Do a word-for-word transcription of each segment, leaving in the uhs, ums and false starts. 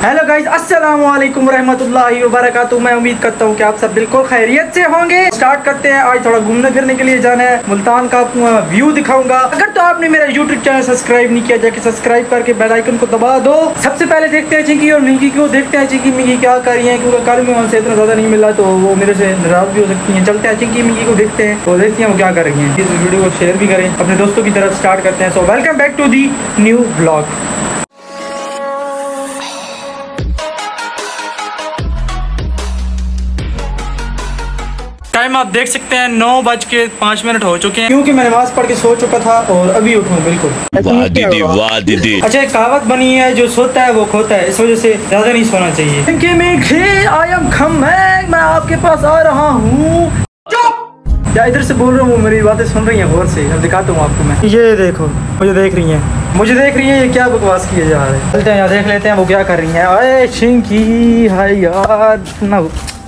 Hello guys, अस्सलाम वालेकुम रहमतुल्लाहि व बरकातुहू। मैं उम्मीद करता हूँ कि आप सब बिल्कुल खैरियत से होंगे। स्टार्ट करते हैं। आज थोड़ा घूमने फिरने के लिए जाना है, मुल्तान का व्यू दिखाऊंगा। अगर तो आपने मेरा यूट्यूब चैनल सब्सक्राइब नहीं किया, जाके सब्सक्राइब करके बेल आइकन को दबा दो। सबसे पहले देखते हैं चिंकी और मिंकी को, देखते हैं चिंकी मिंकी क्या कर रही है, क्योंकि कल में उनसे इतना ज़्यादा नहीं मिला तो वो मेरे से नाराज भी हो सकती हैं। चलते हैं चिंकी मिंकी को देखते हैं, तो देखते हैं वो क्या कर रही हैं। इस वीडियो को शेयर भी करें अपने दोस्तों की तरफ। स्टार्ट करते हैं। So welcome back to the new blog. Time आप देख सकते हैं नौ बज के पाँच मिनट हो चुके हैं, क्योंकि मैं नमाज पढ़ के सो चुका था और अभी उठूँ बिल्कुल। वाह दीदी, वाह दीदी। अच्छा, एक कहावत बनी है, जो सोता है वो खोता है, इस वजह से ज्यादा नहीं सोना चाहिए। आई एम कमिंग, मैं आपके पास आ रहा हूँ। क्या इधर से बोल रहा हूँ, मेरी बातें सुन रही हैं गौर से। अब दिखाता हूँ आपको मैं। ये देखो, मुझे देख रही हैं, मुझे देख रही हैं। ये क्या बकवास किए जा रहे हैं। चलते हैं यहाँ देख लेते हैं वो क्या कर रही हैं। अरे चिंकी, हाय यार ना,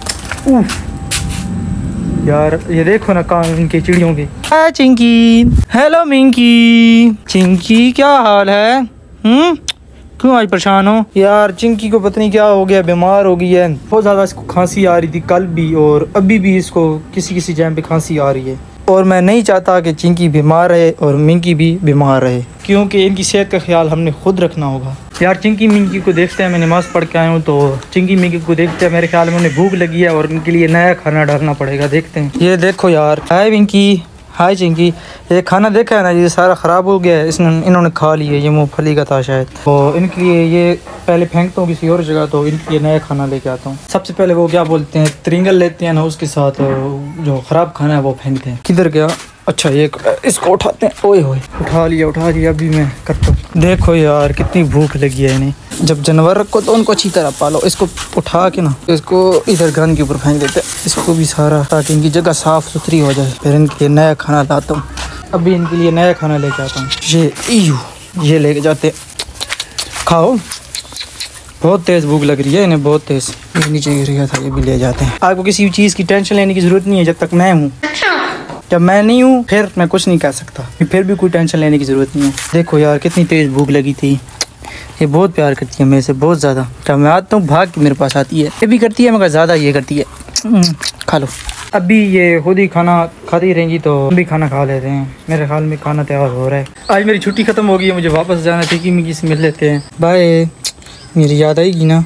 यार ये देखो ना कान इनके चिड़ियों के। Hi Chinki, hello Minki. चिंकी क्या हाल है? हम्म क्यों आज परेशान हो? यार चिंकी को पता नहीं क्या हो गया, बीमार हो गई है। बहुत ज़्यादा इसको खांसी आ रही थी कल भी, और अभी भी इसको किसी किसी टाइम पे खांसी आ रही है। और मैं नहीं चाहता कि चिंकी बीमार रहे और मिंकी भी बीमार रहे, क्योंकि इनकी सेहत का ख्याल हमने खुद रखना होगा। यार चिंकी मिंकी को देखते हैं, मैं नमाज़ पढ़ के आया हूँ, तो चिंकी मिंकी को देखते हैं। मेरे ख्याल में उन्हें भूख लगी है और उनके लिए नया खाना डालना पड़ेगा। देखते हैं। ये देखो यार, हाय मिंकी, हाय चिंकी। ये खाना देखा है ना, ये सारा ख़राब हो गया है, इसने इन्होंने खा लिया। ये मूँगफली का था शायद, तो इनके लिए ये पहले फेंकता हूँ किसी और जगह, तो इनके लिए नया खाना लेके आता हूँ। सबसे पहले वो क्या बोलते हैं, त्रिंगल लेते हैं ना, उसके साथ जो ख़राब खाना है वो फेंकते हैं। किधर गया? अच्छा, ये इसको उठाते हैं। ओए होए, उठा लिया उठा लिया। अभी मैं करता हूँ। देखो यार कितनी भूख लगी है इन्हें। जब जानवर रखो तो उनको अच्छी तरह पालो। इसको उठा के ना, इसको इधर गन के ऊपर फेंक देते हैं, इसको भी सारा, ताकि इनकी जगह साफ़ सुथरी हो जाए। फिर इनके लिए नया खाना लाता हूँ। अभी इनके लिए नया खाना लेके आता हूँ। ये ईयू ये लेके जाते, खाओ। बहुत तेज़ भूख लग रही है इन्हें, बहुत तेज़। ये नीचे गिर गया था, ये भी ले जाते हैं। आपको किसी चीज़ की टेंशन लेने की ज़रूरत नहीं है जब तक मैं हूँ। जब मैं नहीं हूँ फिर मैं कुछ नहीं कर सकता, फिर भी कोई टेंशन लेने की ज़रूरत नहीं है। देखो यार कितनी तेज़ भूख लगी थी। ये बहुत प्यार करती है मेरे से, बहुत ज़्यादा। जब मैं आता हूँ भाग के मेरे पास आती है। ये भी करती है मगर ज़्यादा ये करती है। खा लो। अभी ये खुद ही खाना खाती रहेंगी तो हम भी खाना खा लेते हैं। मेरे ख्याल में खाना तैयार हो रहा है। आज मेरी छुट्टी ख़त्म हो गई है, मुझे वापस जाना है। चिंकी मिंकी से मिल लेते हैं। बाय। मेरी याद आएगी ना?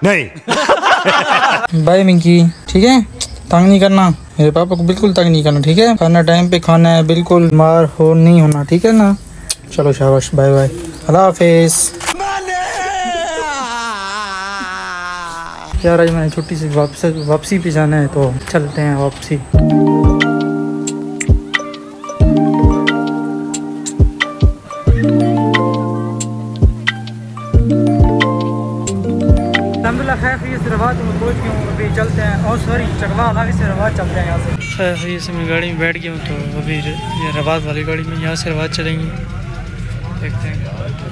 नहीं। बाय मिंकी, ठीक है? तंग नहीं करना, मेरे पापा को बिल्कुल तंग नहीं करना, ठीक है? खाना टाइम पे खाना है, बिल्कुल बीमार हो नहीं होना, ठीक है ना? चलो शाबाश, बाय बाय, अल्लाह हाफिज़। यार आज मैंने छुट्टी से वापस वापसी पे जाना है, तो चलते हैं वापसी। रवात में पहुँच गया हूँ। अभी चलते हैं, और सॉरी चकवा आगे से रवात चलते हैं यहाँ से। खैर से मैं गाड़ी में बैठ गया हूँ, तो अभी ये रवात वाली गाड़ी में यहाँ से रवात चलेंगी। देखते हैं।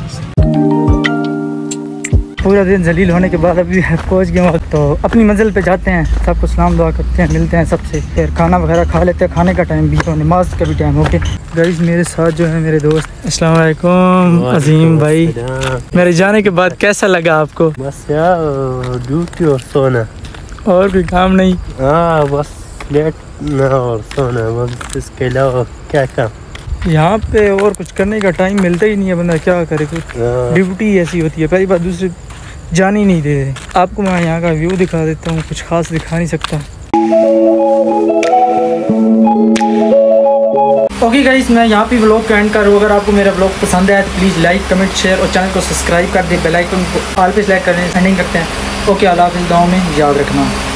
पूरा दिन जलील होने के बाद अभी पहुँच गया हूँ, तो अपनी मंजिल पे जाते हैं। सबको सलाम दुआ करते हैं, मिलते हैं सबसे, फिर खाना वगैरह खा लेते हैं। खाने का टाइम भी हो, नमाज का भी टाइम हो गया। गाइस मेरे साथ जो है मेरे दोस्त। अस्सलाम वालेकुम अजीम भाई, मेरे जाने के बाद कैसा लगा आपको? बस यार ड्यूटी और सोना, और कोई काम नहीं? हाँ बस लेटना और सोना, बस इसके अलावा क्या काम। यहाँ पे और कुछ करने का टाइम मिलता ही नहीं है, बंदा क्या करे। कुछ ड्यूटी ऐसी होती है। पहली बात, दूसरी जान ही नहीं दे। आपको मैं यहाँ का व्यू दिखा देता हूँ, कुछ खास दिखा नहीं सकता। ओके गाइस, मैं यहाँ पे व्लॉग का एंड कर रहा हूँ। अगर आपको मेरा व्लॉग पसंद आया तो प्लीज़ लाइक कमेंट शेयर और चैनल को सब्सक्राइब कर दे। बेल आइकन को ऑल पे सेलेक्ट करने एंडिंग करते हैं। ओके, अल्लाह हाफिज़। दुआ में याद रखना।